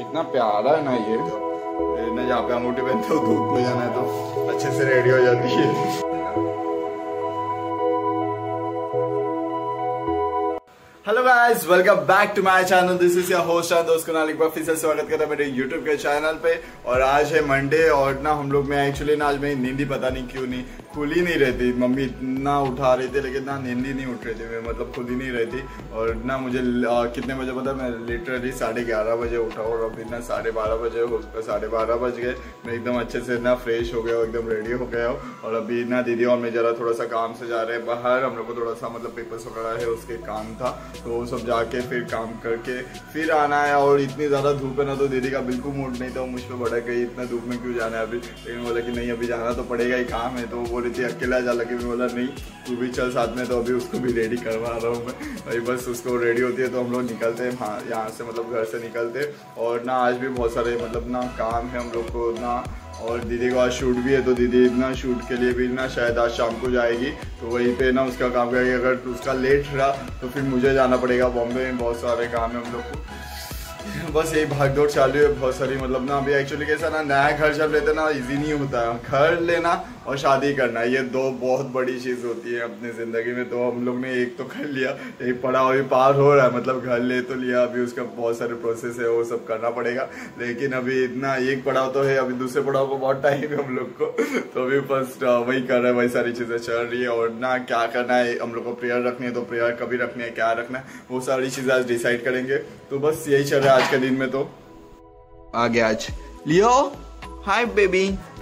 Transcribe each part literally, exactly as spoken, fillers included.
इतना प्यारा है ना ये ना, जहाँ पे अंगूठी पहनते हो धूप में जाना है तो अच्छे से रेडी हो जाती है। Hello guys, welcome back to my channel. This is your host and दोस्त कुणाल। एक बार फिर से स्वागत करता है मेरे यूट्यूब के चैनल पे। और आज है मंडे और ना हम लोग में एक्चुअली ना आज मेरी नींद ही पता नहीं क्यों नहीं खुल ही नहीं रहती। मम्मी इतना उठा रही थी लेकिन ना नींद ही नहीं उठ रही थी, मैं मतलब खुल ही नहीं रहती। और ना मुझे आ, कितने बजे पता, मैं लिटरली साढ़े ग्यारह बजे उठा और अभी ना साढ़े बारह बजे हो साढ़े बारह बज गए। मैं एकदम अच्छे से ना फ्रेश हो गया, एकदम रेडी हो गया हूँ। और अभी ना दीदी और मैं जरा थोड़ा सा काम से जा रहे हैं बाहर। हम लोग को थोड़ा सा मतलब पेपर्स वगैरह है उसके काम था, तो वो सब जाके फिर काम करके फिर आना है। और इतनी ज़्यादा धूप है ना, तो दीदी का बिल्कुल मूड नहीं था, मुझ पर बड़ा गई इतना धूप में क्यों जाना है अभी। लेकिन बोला कि नहीं अभी जाना तो पड़ेगा ही, काम है। तो वो बोल रही थी अकेला जा लगे, मैं बोला नहीं तू भी चल साथ में। तो अभी उसको भी रेडी करवा रहा हूँ मैं भाई, बस उसको रेडी होती है तो हम लोग निकलते हैं हाँ यहाँ से, मतलब घर से निकलते। और ना आज भी बहुत सारे मतलब ना काम है हम लोग को ना, और दीदी को आज शूट भी है। तो दीदी ना शूट के लिए भी ना शायद आज शाम को जाएगी, तो वहीं पे ना उसका काम करेगी। अगर उसका लेट रहा तो फिर मुझे जाना पड़ेगा बॉम्बे में, बहुत सारे काम है हम लोग को। बस यही भागदौड़ चालू है बहुत सारी। मतलब ना अभी एक्चुअली कैसा ना, नया घर जब लेते ना इजी नहीं होता है। घर लेना और शादी करना ये दो बहुत बड़ी चीज़ होती है अपनी ज़िंदगी में। तो हम लोग ने एक तो कर लिया, एक पड़ाव अभी पार हो रहा है, मतलब घर ले तो लिया, अभी उसका बहुत सारे प्रोसेस है वो सब करना पड़ेगा। लेकिन अभी इतना एक पड़ाव तो है, अभी दूसरे पड़ाव को बहुत टाइम है हम लोग को। तो अभी फर्स्ट वही कर रहे हैं, वही सारी चीज़ें चल रही है। और ना क्या करना है हम लोग को, प्रेयर रखनी है तो प्रेयर कभी रखनी है, क्या रखना है वो सारी चीज़ें आज डिसाइड करेंगे। तो बस यही चल रहा है आज के दिन में। तो आ गया आज लियो, हाय बेबी।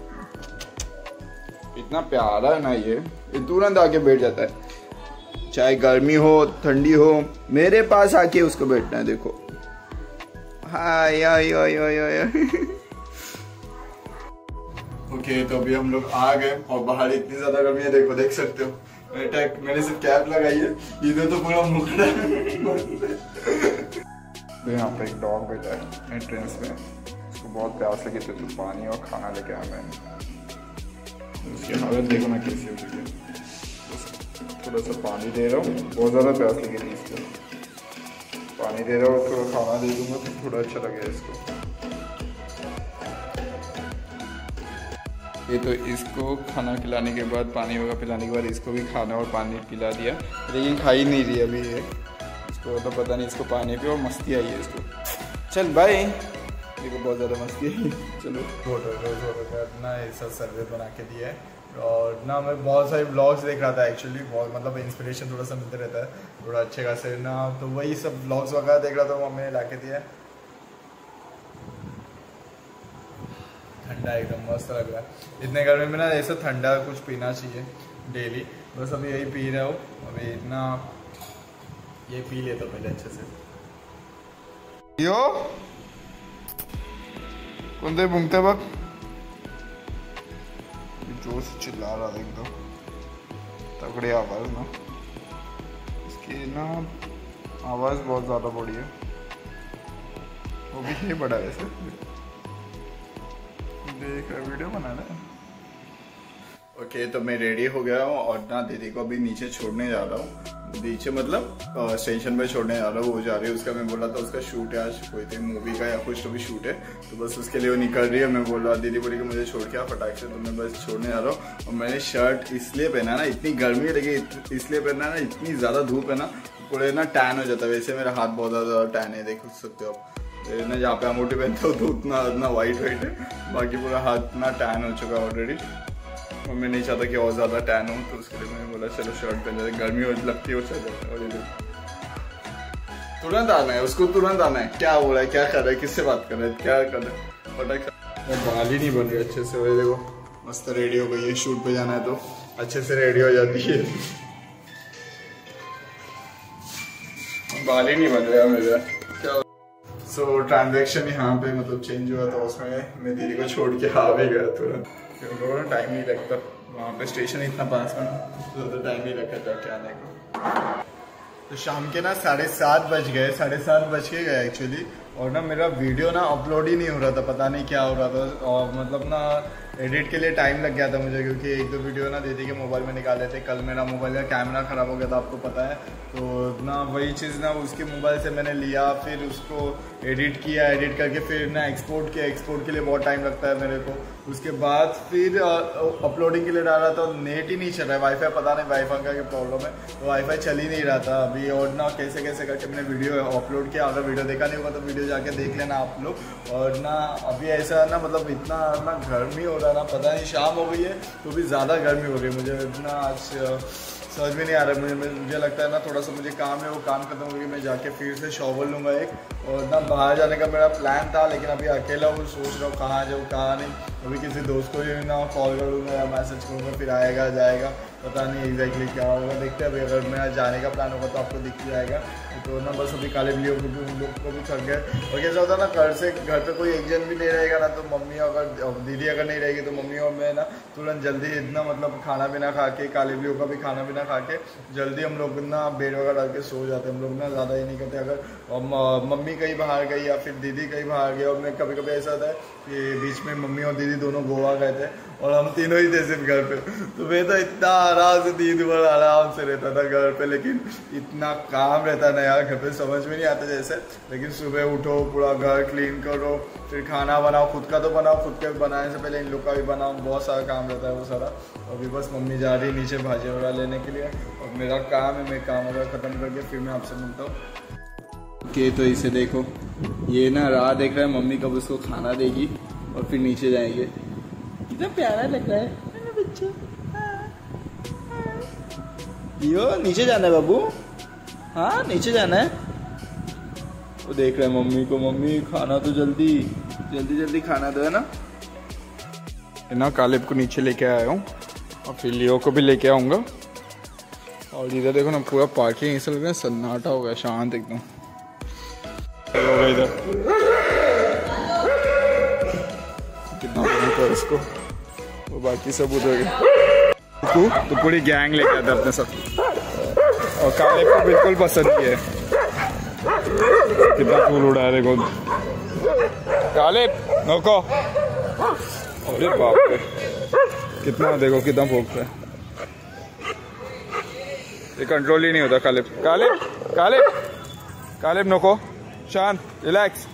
इतना प्यारा है ना ये, ये तुरंत आके बैठ जाता है, चाहे गर्मी हो ठंडी हो, मेरे पास आके उसको बैठना है। देखो हाय हाय हाय हाय हाय। ओके तो अभी हम लोग आ गए और बाहर इतनी ज्यादा गर्मी है, देखो देख सकते हो। मैंने सिर्फ कैप लगाई है, इधर तो पूरा मुखड़ा है। तो यहाँ पे एक डॉग बैठा है एंट्रेंस में, उसको बहुत प्यास लगी तो पानी और खाना लेके आया मैंने। उसकी हालत देखो ना कैसी हो गई है। थोड़ा सा पानी दे रहा हूँ, बहुत ज़्यादा प्यास लगी थी इसको, पानी दे रहा हूँ, थोड़ा खाना दे दूँगा तो थोड़ा अच्छा लगेगा इसको। ये तो इसको खाना खिलाने के बाद, पानी वगैरह पिलाने के बाद इसको भी खाना और पानी पिला दिया, लेकिन खा ही नहीं रही अभी ये। इसको तो पता नहीं, इसको पानी पे और मस्ती आई है इसको। चल बाय, देखो बहुत ज़्यादा मस्ती है। चलो फोटो ना ऐसा सर्वे बना के दिया है। और ना मैं बहुत सारे ब्लॉग्स देख रहा था एक्चुअली, बहुत मतलब इंस्पिरेशन थोड़ा सा मिलता रहता है थोड़ा अच्छे खासे ना, तो वही सब ब्लॉग्स वगैरह देख रहा था, मम्मी ने ला के दिया है। ठंडा एकदम मस्त लग रहा है। इतने गर्मी में ना ऐसा ठंडा कुछ पीना चाहिए डेली, बस अभी यही पी रहा हूँ। अभी इतना ये पी लेता पहले अच्छे से। यो कोणते भूंगते बघ, जोर से चिल्ला रहा था एकदम, तगड़े आवाज ना इसकी ना, आवाज बहुत ज्यादा बड़ी है। वो भी ये बड़ा वैसे देख रहा, वीडियो बना रहा है। ओके okay, तो मैं रेडी हो गया हूँ और ना दीदी को अभी नीचे छोड़ने जा रहा हूँ। नीचे मतलब स्टेशन पे छोड़ने जा रहा हूँ, वो जा रही है। उसका मैं बोला था उसका शूट है आज, कोई थी मूवी का या कुछ तो भी शूट है, तो बस उसके लिए वो निकल रही है। मैं बोल रहा, दीदी बोली कि मुझे छोड़ के आ फटाक से, तो मैं बस छोड़ने जा रहा हूँ। और मैंने शर्ट इसलिए पहना ना, इतनी गर्मी है लेकिन इसलिए पहना ना, इतनी ज़्यादा धूप है ना पूरे ना टैन हो जाता है। वैसे मेरा हाथ बहुत ज़्यादा टैन है, देख सकते हो आप ना, जहाँ पे अंगूठी पहनते हो तो उतना उतना वाइट वाइट है, बाकी पूरा हाथ ना टैन हो चुका है ऑलरेडी। और मैं नहीं चाहता कि और ज़्यादा टैन हो, तो उसके लिए मैंने बोला चलो शर्ट पहन जाते, गर्मी हो लगती है वो चल जाता है। और ये तुरंत आना है उसको, तुरंत आना है। क्या हो रहा है, क्या कर रहा है, किससे बात कर रहा है, क्या कर रहा है, फटाक। बाल ही नहीं बन रही अच्छे से। वही देखो मस्त रेडी हो गई है, शूट पे जाना है तो अच्छे से रेडी हो जाती है। बाल ही नहीं बन रहा मेरा, क्या। सो ट्रांजेक्शन यहाँ पे मतलब चेंज हुआ, तो उसमें मैं दीदी को छोड़ के आ भी गया तुरंत, क्योंकि टाइम नहीं लगता वहाँ पे, स्टेशन इतना पास में, तो ज़्यादा टाइम नहीं लगता जाके आने को। तो शाम के ना साढ़े सात बज गए, साढ़े सात बज के गए एक्चुअली। और ना मेरा वीडियो ना अपलोड ही नहीं हो रहा था, पता नहीं क्या हो रहा था। और मतलब ना एडिट के लिए टाइम लग गया था मुझे, क्योंकि एक दो वीडियो ना दीदी के मोबाइल में निकाले थे। कल मेरा मोबाइल का कैमरा ख़राब हो गया था, आपको पता है। तो ना वही चीज़ ना उसके मोबाइल से मैंने लिया, फिर उसको एडिट किया, एडिट करके फिर ना एक्सपोर्ट किया। एक्सपोर्ट के लिए बहुत टाइम लगता है मेरे को। उसके बाद फिर अपलोडिंग के लिए डाला था, नेट ही नहीं चल रहा है, वाईफाई पता नहीं वाईफाई का क्या प्रॉब्लम है, तो वाईफाई चल ही नहीं रहा था अभी। और ना कैसे कैसे करके मैंने वीडियो अपलोड किया। अगर वीडियो देखा नहीं होगा तो वीडियो जाके देख लेना आप लोग। और ना अभी ऐसा ना मतलब इतना ना गर्मी हो रहा ना, पता नहीं शाम हो गई है तो भी ज़्यादा गर्मी हो रही है मुझे। इतना आज समझ में नहीं आ रहा मुझे मुझे लगता है ना थोड़ा सा मुझे काम है, वो काम खत्म हो गया, मैं जाके फिर से शॉवर लूँगा एक। और ना बाहर जाने का मेरा प्लान था, लेकिन अभी अकेला हूँ, सोच रहा हूँ कहाँ जाऊँ कहाँ नहीं। अभी किसी दोस्त को भी ना कॉल करूँगा या मैसेज करूँगा, फिर आएगा जाएगा, पता नहीं एग्जैक्टली क्या होगा, देखते हैं। अभी अगर मेरा जाने का प्लान होगा तो आपको दिख जाएगा। तो ना बस अभी काले बिल्लियों को भी उन लोग को भी थक गए। और कैसा होता है ना, घर से घर पे कोई एक जन भी नहीं रहेगा ना, तो मम्मी अगर दीदी अगर नहीं रहेगी तो मम्मी और मैं ना तुरंत जल्दी इतना मतलब खाना पीना खा के, काले बिल्लियों का भी खाना पीना खा के जल्दी हम लोग ना बेड वगैरह डाल के सो जाते हैं। हम लोग ना ज़्यादा ये नहीं करते। अगर मम्मी कहीं बाहर गई या फिर दीदी कहीं बाहर गई, और मैं कभी कभी ऐसा होता है कि बीच में मम्मी और दीदी दोनों गोवा गए थे और हम तीनों ही थे सिर्फ घर पे, तो मैं तो इतना आराम से दिन भर आराम से रहता था घर पे। लेकिन इतना काम रहता ना यार घर पे, समझ में नहीं आता जैसे। लेकिन सुबह उठो, पूरा घर क्लीन करो, फिर खाना बनाओ, खुद का तो बनाओ, खुद के बनाने से पहले इन लोग का भी बनाओ, बहुत सारा काम रहता है वो सारा। अभी बस मम्मी जा रही नीचे भाजी वगैरह लेने के लिए, और मेरा काम है, मैं काम वगैरह ख़त्म करके फिर मैं आपसे मिलता हूँ। ओके, तो इसे देखो, ये ना राह देख रहा है मम्मी कब उसको खाना देगी और फिर नीचे जाएंगे। कितना प्यारा लग रहा है बच्चा। यो नीचे जाना है बाबू, हाँ नीचे जाना है। वो देख रहा है मम्मी को, मम्मी खाना तो जल्दी जल्दी जल्दी खाना दो, है ना। ना कालिब को नीचे लेके आया हूँ और फिर लियो को भी लेके आऊँगा। और इधर देखो ना पूरा पार्किंग ऐसा लग रहा है सन्नाटा हो गया, शांत एकदम होगा इधर। कितना है इसको, वो बाकी सब उधर तो, तो पूरी गैंग लेके आता अपने साथ। और काले को बिल्कुल पसंद नहीं है। कितना फूल उड़ा है देखो काले नौको। अरे बाप रे, कितना देखो कितना भोगता है, ये कंट्रोल ही नहीं होता। कालिब कालिब कालिब कालिब नौको, शांत, रिलैक्स।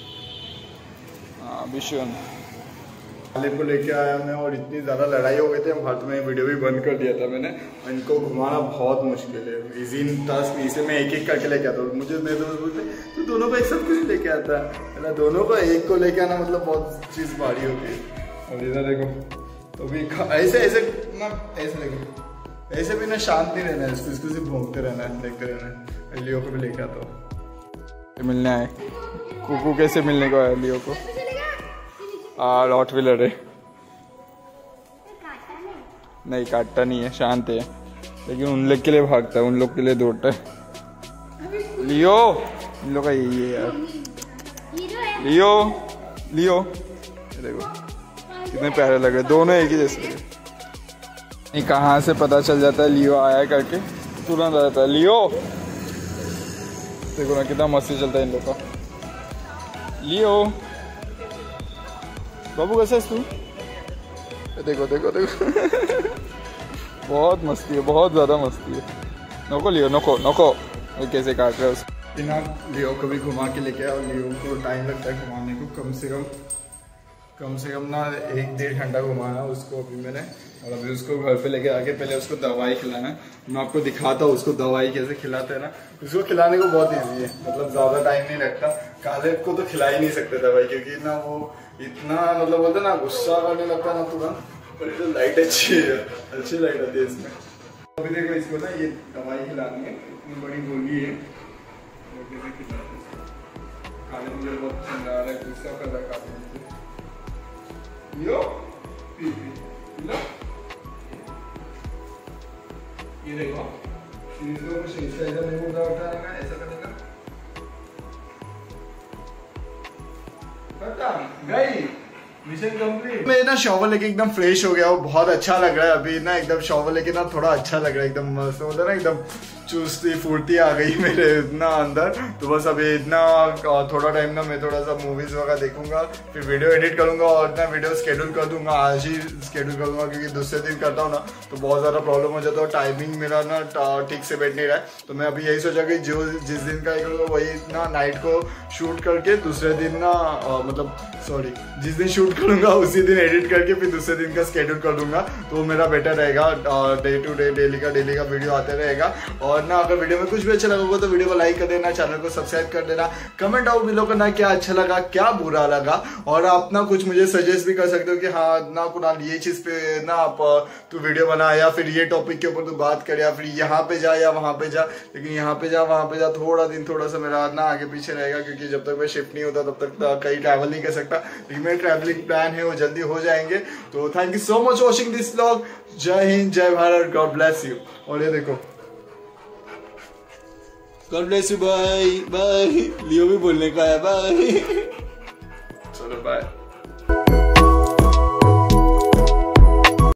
हाँ विशुन कालिब को लेके आया मैं, और इतनी ज़्यादा लड़ाई हो गई थी, हाथ में वीडियो भी बंद कर दिया था मैंने। इनको घुमाना बहुत मुश्किल है, इजी टास्क, इसे मैं एक एक करके लेके आता हूँ। मुझे मेरे दोस्त बोलते तो दोनों को एक साथ कुछ लेके आता है, दोनों को एक को लेके आना मतलब बहुत चीज़ भारी होती है। और इधर देखो तो भी ऐसे ऐसे ना, ऐसे देखो ऐसे भी ना शांत नहीं रहना है, इसको इसको सिर्फ भोंकते रहना है, देखते रहना है। लियो को भी लेके आता हूँ, मिलने आए। कुकू कैसे मिलने को आया लियो को? आ रॉट व्हीलर है, नहीं काटता नहीं है, शांत है, लेकिन उन लोग के लिए भागता है, उन लोग के लिए दौड़ता है। लियो, इन लोग का यही है यार। लियो लियो देखो कितने प्यारे लग रहे, दोनों एक ही जैसे। नहीं कहाँ से पता चल जाता है लियो आया करके, तुरंत आ जाता है लियो। देखो ना कितना मस्ती चलता है इन लोग का। लियो बाबू कैसे है तू? देखो देखो देखो बहुत मस्ती है, बहुत ज़्यादा मस्ती है। नको लियो नको नको, कैसे काट रहा है उसको। बिना लियो को भी घुमा के लेके आया, और लियो को टाइम लगता है घुमाने को, कम से कम कम से कम ना एक डेढ़ घंटा घुमाना उसको अभी मैंने। और अभी उसको घर पे लेके आके पहले उसको दवाई खिलाना है। मैं आपको दिखाता हूँ उसको दवाई कैसे खिलाते हैं ना। उसको खिलाने को बहुत ईजी है, मतलब ज़्यादा टाइम नहीं लगता। काले को तो खिला ही नहीं सकते दवाई, क्योंकि ना वो इतना मतलब बोलते ना गुस्सा करने लगता ना तुरंत। पर तो लाइट अच्छी है, अच्छी लाइट आती है इसमें। अभी देखो इसको ना ये दवाई खिलानी है, इतनी बड़ी गोली है, काले मुझे बहुत चिल्ला रहा है, गुस्सा कर रहा है काले मुझे। यो पी पी लो, ये देखो इसको शीशा ऐसा नहीं मुद्दा उठाने का, ऐसा करने का, खत्म गई मिशन कंप्लीट। मैं ना शॉवर लेके एकदम फ्रेश हो गया हूँ, बहुत अच्छा लग रहा है अभी ना, एकदम शॉवर लेके ना थोड़ा अच्छा लग रहा है, एकदम मस्त होता है ना, एकदम चुस्ती फुर्ती आ गई मेरे इतना अंदर। तो बस अभी इतना थोड़ा टाइम ना मैं थोड़ा सा मूवीज वगैरह देखूंगा, फिर वीडियो एडिट करूंगा और इतना वीडियो शेड्यूल कर दूंगा, आज ही शेड्यूल करूंगा क्योंकि दूसरे दिन करता हूँ ना तो बहुत ज़्यादा प्रॉब्लम हो जाता है, टाइमिंग मेरा ना ठीक से बैठ नहीं रहा है। तो मैं अभी यही सोचा कि जो जिस दिन का करूँगा वही ना नाइट को शूट करके दूसरे दिन ना आ, मतलब सॉरी जिस दिन शूट करूँगा उसी दिन एडिट करके फिर दूसरे दिन का शेड्यूल कर दूंगा, तो मेरा बेटर रहेगा। डे टू डे डेली का डेली का वीडियो आते रहेगा। और ना अगर वीडियो में कुछ भी अच्छा लगा होगा तो वीडियो को लाइक कर देना, चैनल को सब्सक्राइब कर देना, कमेंट आउट बिलो करना क्या अच्छा लगा क्या बुरा लगा, और आप ना कुछ मुझे सजेस्ट भी कर सकते हो कि हाँ ना कुणाल ये चीज पे ना आप तू वीडियो बना, या फिर ये टॉपिक के ऊपर तू बात कर, या फिर यहाँ पे जा या वहां पे जा। लेकिन यहाँ पे जा वहां पे जा थोड़ा दिन थोड़ा सा मेरा ना आगे पीछे रहेगा, क्योंकि जब तक मैं शिफ्ट नहीं होता तब तक कहीं ट्रैवल नहीं कर सकता। लेकिन मेरे ट्रैवलिंग प्लान है वो जल्दी हो जाएंगे। तो thank you so much watching this vlog. जय हिंद, जय भारत, गॉड ब्लेस यू। और ये देखो God bless you, bye bye. Leo भी बोलने का है बाय। चलो बाय।